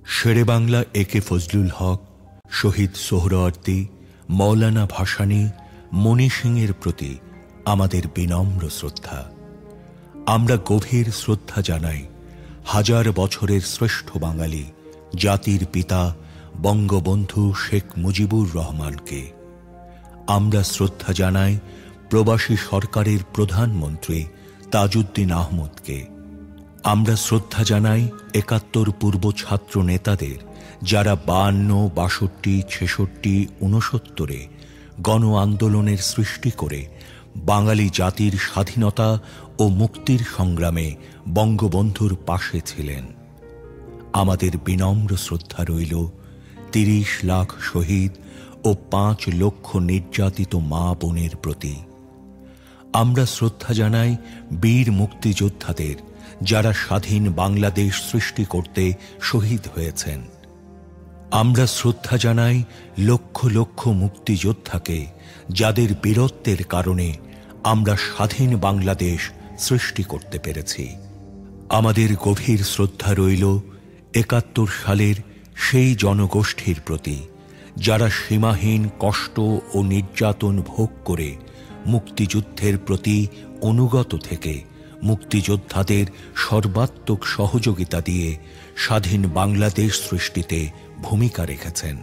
শেরে বাংলা একে ফজলুল হক, শহীদ সোহরাওয়ার্দী, মৌলানা ভাসানী, মণি সিংয়ের প্রতি আমাদের বিনম্র শ্রদ্ধা। আমরা গভীর শ্রদ্ধা জানাই হাজার বছরের শ্রেষ্ঠ বাঙালি জাতির পিতা বঙ্গবন্ধু শেখ মুজিবুর রহমানকে। আমরা শ্রদ্ধা জানাই প্রবাসী সরকারের প্রধানমন্ত্রী তাজউদ্দিন আহমদকে। আমরা শ্রদ্ধা জানাই ৭১ পূর্ব ছাত্র নেতাদের, যারা ৫২, ৬২, ৬৬, ৬৯-এ গণ আন্দোলনের সৃষ্টি করে বাঙালি জাতির স্বাধীনতা ও মুক্তির সংগ্রামে বঙ্গবন্ধুর পাশে ছিলেন। আমাদের বিনম্র শ্রদ্ধা রইল ৩০ লাখ শহীদ ও ৫ লক্ষ নির্যাতিত মা বোনের প্রতি। আমরা শ্রদ্ধা জানাই বীর মুক্তিযোদ্ধাদের, যারা স্বাধীন বাংলাদেশ সৃষ্টি করতে শহীদ হয়েছেন। আমরা শ্রদ্ধা জানাই লক্ষ লক্ষ মুক্তিযোদ্ধাকে, যাদের বীরত্বের কারণে আমরা স্বাধীন বাংলাদেশ সৃষ্টি করতে পেরেছি। আমাদের গভীর শ্রদ্ধা রইল ৭১ সালের সেই জনগোষ্ঠীর প্রতি, যারা সীমাহীন কষ্ট ও নির্যাতন ভোগ করে মুক্তিযুদ্ধের প্রতি অনুগত থেকে মুক্তিযোদ্ধাদের সর্বাত্মক সহযোগিতা দিয়ে স্বাধীন বাংলাদেশ সৃষ্টিতে ভূমিকা রেখেছেন।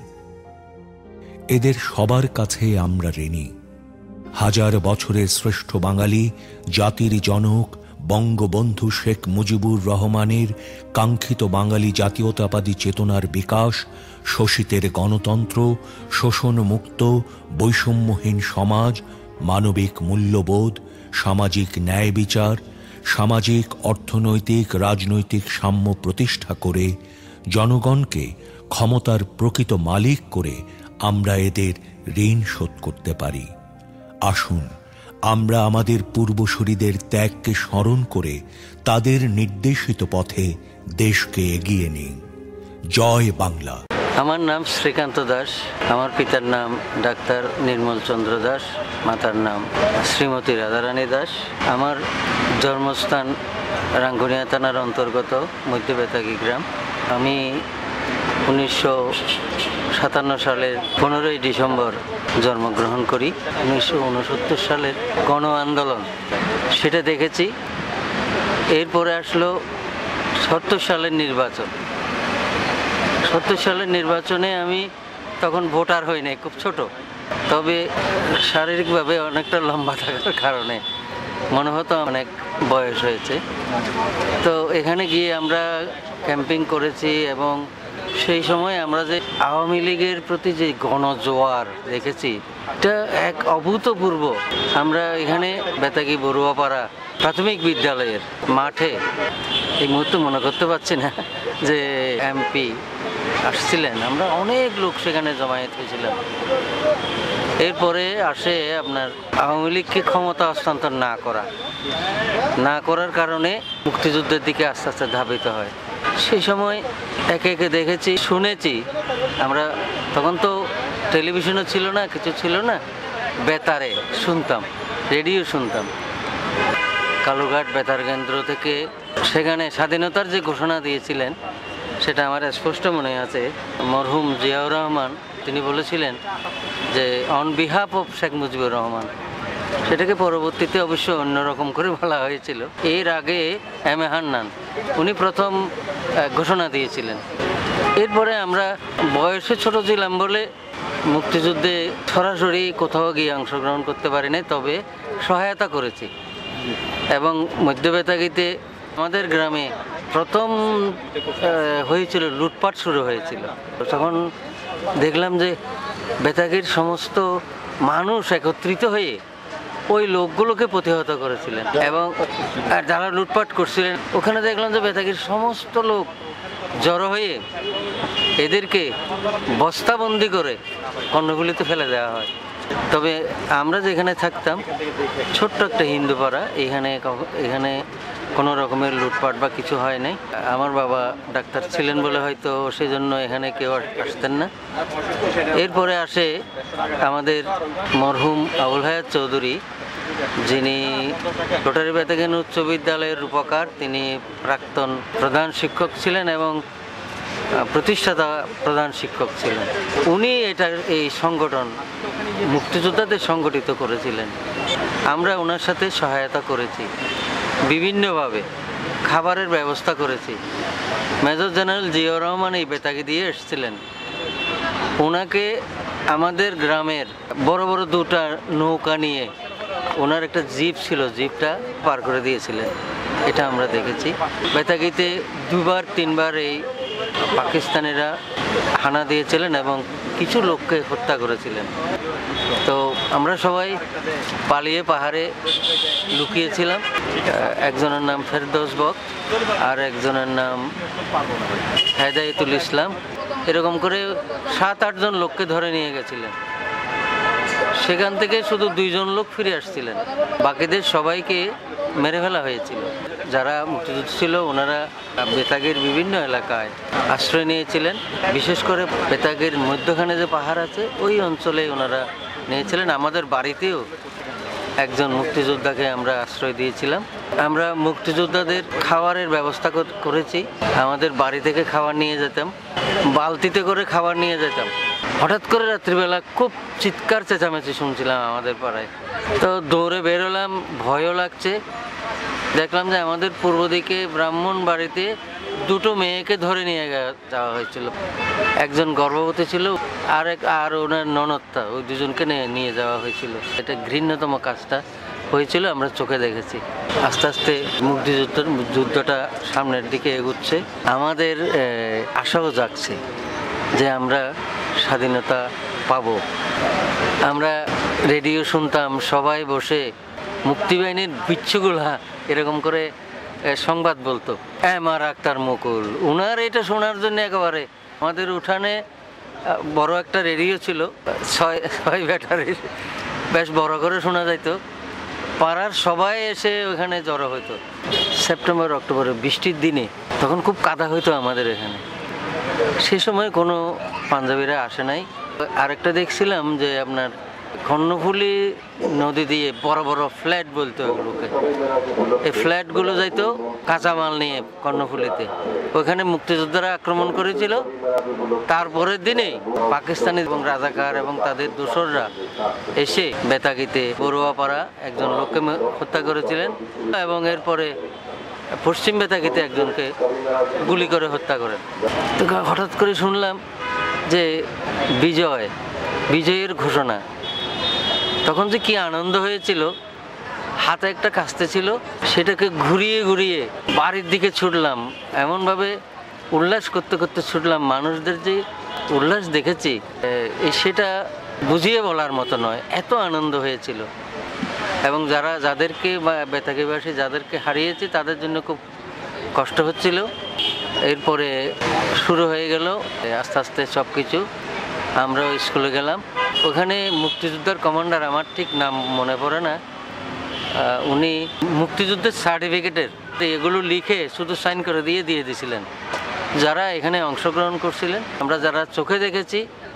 এদের সবার কাছে আমরা ঋণী। হাজার বছরের শ্রেষ্ঠ বাঙালি জাতির জনক বঙ্গবন্ধু শেখ মুজিবুর রহমানের কাঙ্ক্ষিত বাঙালি জাতীয়তাবাদী চেতনার বিকাশ, শোষিতের গণতন্ত্র, শোষণমুক্ত বৈষম্যহীন সমাজ, মানবিক মূল্যবোধ, সামাজিক ন্যায় বিচার, সামাজিক অর্থনৈতিক রাজনৈতিক সাম্য প্রতিষ্ঠা করে জনগণকে ক্ষমতার প্রকৃত মালিক করে আমরা এদের ঋণ শোধ করতে পারি। আসুন আমরা আমাদের পূর্বসূরীদের ত্যাগকে স্মরণ করে তাদের নির্দেশিত পথে দেশকে এগিয়ে নিই। জয় বাংলা। আমার নাম শ্রীকান্ত দাস। আমার পিতার নাম ডাক্তার নির্মল চন্দ্র দাস, মাতার নাম শ্রীমতী রাধারানী দাস। আমার জন্মস্থান রাঙ্গুনিয়া থানার অন্তর্গত মধ্য বেতাগী গ্রাম। আমি 1957 সালের 15ই ডিসেম্বর জন্মগ্রহণ করি। 1969 সালের গণ আন্দোলন সেটা দেখেছি। এরপরে আসলো 70 সালের নির্বাচন। 70 সালের নির্বাচনে আমি তখন ভোটার হই নাই, খুব ছোট। তবে শারীরিকভাবে অনেকটা লম্বা থাকার কারণে মনে হতো অনেক বয়স হয়েছে। তো এখানে গিয়ে আমরা ক্যাম্পিং করেছি এবং সেই সময় আমরা যে আওয়ামী লীগের প্রতি যে গণজোয়ার দেখেছি, এটা এক অভূতপূর্ব। আমরা এখানে বেতাগী বড়ুয়াপাড়া প্রাথমিক বিদ্যালয়ের মাঠে, এই মুহূর্তে মনে করতে পারছি না যে এমপি আসছিলেন, আমরা অনেক লোক সেখানে জমায়েত হয়েছিলাম। এরপরে আসে আপনার আওয়ামী লীগকে ক্ষমতা হস্তান্তর না করার কারণে মুক্তিযুদ্ধের দিকে আস্তে আস্তে ধাবিত হয়। সেই সময় একে একে দেখেছি, শুনেছি। আমরা তখন তো টেলিভিশনও ছিল না, কিছু ছিল না, বেতারে শুনতাম, রেডিও শুনতাম। কালুরঘাট বেতার কেন্দ্র থেকে সেখানে স্বাধীনতার যে ঘোষণা দিয়েছিলেন সেটা আমার স্পষ্ট মনে আছে। মরহুম জিয়াউর রহমান তিনি বলেছিলেন যে on behalf of Sheikh Mujibur Rahman. সেটাকে পরবর্তীতে অবশ্য অন্যরকম করে বলা হয়েছিল। এর আগে এম এ হান্নান উনি প্রথম ঘোষণা দিয়েছিলেন। এরপরে আমরা বয়সে ছোট ছিলাম বলে মুক্তিযুদ্ধে সরাসরি কোথাও গিয়ে অংশগ্রহণ করতে পারি নাই, তবে সহায়তা করেছি। এবং মধ্য বেতাগীতে আমাদের গ্রামে প্রথম হয়েছিল, লুটপাট শুরু হয়েছিল। তখন দেখলাম যে বেতাগীর সমস্ত মানুষ একত্রিত হয়ে ওই লোকগুলোকে প্রতিহত করেছিলেন এবং যারা লুটপাট করছিলেন ওখানে দেখলাম যে বেতাগীর সমস্ত লোক জড়ো হয়ে এদেরকে বস্তাবন্দি করে কর্ণফুলীতে ফেলে দেওয়া হয়। তবে আমরা যেখানে থাকতাম ছোট্ট একটা হিন্দু পাড়া, এখানে কোনো রকমের লুটপাট বা কিছু হয় নাই। আমার বাবা ডাক্তার ছিলেন বলে হয়তো সেজন্য এখানে কেউ আসতেন না। এরপরে আসে আমাদের মরহুম আবুল হায়াত চৌধুরী, যিনি রোটারি বেতাগী উচ্চ বিদ্যালয়ের রূপকার। তিনি প্রাক্তন প্রধান শিক্ষক ছিলেন এবং প্রতিষ্ঠাতা প্রধান শিক্ষক ছিলেন। উনি এই সংগঠন মুক্তিযোদ্ধাদের সংগঠিত করেছিলেন। আমরা ওনার সাথে সহায়তা করেছি, বিভিন্নভাবে খাবারের ব্যবস্থা করেছি। মেজর জেনারেল জিয়াউর রহমান এই বেতাগি দিয়ে এসেছিলেন। ওনাকে আমাদের গ্রামের বড় বড় দুটা নৌকা নিয়ে ওনার একটা জিপ ছিল, জিপটা পার করে দিয়েছিলেন। এটা আমরা দেখেছি। বেতাগিতে 2-3বার এই পাকিস্তানিরা হানা দিয়েছিলেন এবং কিছু লোককে হত্যা করেছিলেন। তো আমরা সবাই পালিয়ে পাহাড়ে লুকিয়েছিলাম। একজনের নাম ফেরদৌস বক, আর একজনের নাম হেদায়েতুল ইসলাম। এরকম করে 7-8 জন লোককে ধরে নিয়ে গেছিলেন। সেখান থেকে শুধু 2 জন লোক ফিরে আসছিলেন, বাকিদের সবাইকে মেরে ফেলা হয়েছিল। যারা মুক্তিযুদ্ধ ছিল ওনারা বেতাগির বিভিন্ন এলাকায় আশ্রয় নিয়েছিলেন। বিশেষ করে বেতাগির মধ্যখানে যে পাহাড় আছে ওই অঞ্চলে ওনারা নিয়েছিলেন। আমাদের বাড়িতেও একজন মুক্তিযোদ্ধাকে আমরা আশ্রয় দিয়েছিলাম। আমরা মুক্তিযোদ্ধাদের খাবারের ব্যবস্থা করেছি। আমাদের বাড়ি থেকে খাবার নিয়ে যেতাম, বালতিতে করে খাবার নিয়ে যেতাম। হঠাৎ করে রাত্রিবেলা খুব চিৎকার চেঁচামেচি শুনছিলাম আমাদের পাড়ায়। তো দৌড়ে বেরোলাম, ভয়ও লাগছে। দেখলাম যে আমাদের পূর্ব দিকে ব্রাহ্মণ বাড়িতে 2 মেয়েকে ধরে নিয়ে যাওয়া হয়েছিল। একজন গর্ভবতী ছিল, আর ওনার ননদটা, ওই 2 জনকে নিয়ে যাওয়া হয়েছিল। এটা ঘৃণ্যতম কাজটা হয়েছিল, আমরা চোখে দেখেছি। আস্তে আস্তে যুদ্ধটা সামনের দিকে এগুচ্ছে। আমাদের আশাও জাগছে যে আমরা স্বাধীনতা পাবো। আমরা রেডিও শুনতাম, সবাই বসে মুক্তিবাহিনীর বিচ্ছুগুলা এরকম করে সংবাদ বলতো। এমআর আক্তার মুকুল, ওনার এটা শোনার জন্য একেবারে আমাদের উঠানে বড় একটা রেডিও ছিল, 6 ব্যাটারির, বেশ বড় করে শোনা যাইত। পাড়ার সবাই এসে ওখানে জড়ো হইতো। সেপ্টেম্বর অক্টোবরে বৃষ্টির দিনে তখন খুব কাদা হইতো আমাদের এখানে। সে সময় কোনো পাঞ্জাবিরা আসে নাই। আরেকটা দেখছিলাম যে আপনার কর্ণফুলী নদী দিয়ে বড় বড় ফ্ল্যাট বলতো ওগুলোকে, এই ফ্ল্যাটগুলো যাইতো কাঁচামাল নিয়ে কর্ণফুলীতে। ওইখানে মুক্তিযোদ্ধারা আক্রমণ করেছিল। তারপরের দিনেই পাকিস্তানি এবং রাজাকার এবং তাদের দোসররা এসে বেতাগিতে বড়ুয়াপাড়া একজন লোককে হত্যা করেছিলেন এবং এরপরে পশ্চিম বেতাগিতে একজনকে গুলি করে হত্যা করেন। তো হঠাৎ করে শুনলাম যে বিজয়ের ঘোষণা। তখন যে কি আনন্দ হয়েছিল। হাতে একটা কাস্তে ছিল, সেটাকে ঘুরিয়ে ঘুরিয়ে বাড়ির দিকে ছুটলাম। এমনভাবে উল্লাস করতে করতে ছুটলাম। মানুষদের যে উল্লাস দেখেছি সেটা বুঝিয়ে বলার মতো নয়, এত আনন্দ হয়েছিল। এবং যাদেরকে বা বেতাগিবাসী যাদেরকে হারিয়েছি তাদের জন্য খুব কষ্ট হচ্ছিল। এরপরে শুরু হয়ে গেল আস্তে আস্তে সব কিছু। আমরাও স্কুলে গেলাম। ওখানে মুক্তিযোদ্ধার কমান্ডার, আমার ঠিক নাম মনে পড়ে না, উনি মুক্তিযুদ্ধের সার্টিফিকেটের এগুলো লিখে শুধু সাইন করে দিয়ে দিয়েছিলেন যারা এখানে অংশগ্রহণ করছিলেন। আমরা যারা চোখে দেখেছি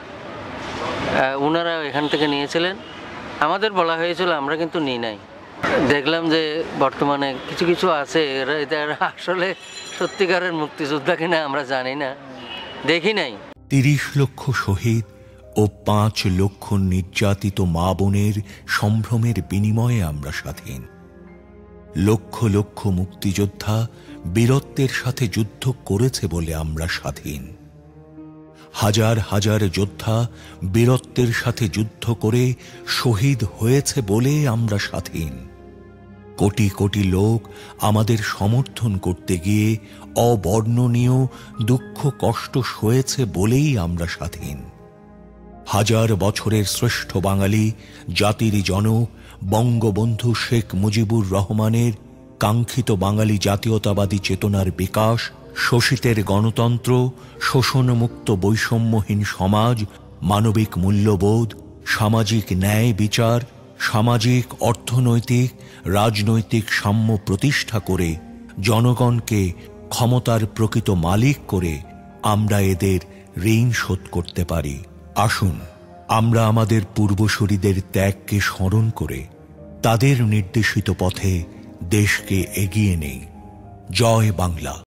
ওনারা এখান থেকে নিয়েছিলেন। আমাদের বলা হয়েছিল, আমরা কিন্তু নিই নাই। দেখলাম যে বর্তমানে কিছু কিছু আছে, এরা আসলে সত্যিকারের মুক্তিযোদ্ধা কিনা আমরা জানি না, দেখি নাই। 30 লক্ষ শহীদ ও 5 লক্ষ নির্যাতিত মা বোনের সম্ভ্রমের বিনিময়ে আমরা স্বাধীন। লক্ষ লক্ষ মুক্তিযোদ্ধা বীরত্বের সাথে যুদ্ধ করেছে বলে আমরা স্বাধীন। হাজার হাজার যোদ্ধা বীরত্বের সাথে যুদ্ধ করে শহীদ হয়েছে বলে আমরা স্বাধীন। কোটি কোটি লোক আমাদের সমর্থন করতে গিয়ে অবর্ণনীয় দুঃখ কষ্ট সয়েছে বলেই আমরা স্বাধীন। হাজার বছরের শ্রেষ্ঠ বাঙালি জাতির জনক বঙ্গবন্ধু শেখ মুজিবুর রহমানের কাঙ্ক্ষিত বাঙালি জাতীয়তাবাদী চেতনার বিকাশ, শোষিতের গণতন্ত্র, শোষণমুক্ত বৈষম্যহীন সমাজ, মানবিক মূল্যবোধ, সামাজিক ন্যায় বিচার, সামাজিক অর্থনৈতিক রাজনৈতিক সাম্য প্রতিষ্ঠা করে জনগণকে ক্ষমতার প্রকৃত মালিক করে আমরা এদের ঋণ শোধ করতে পারি। আসুন আমরা আমাদের পূর্বসূরীদের ত্যাগকে স্মরণ করে তাদের নির্দেশিত পথে দেশকে এগিয়ে নেই। জয় বাংলা।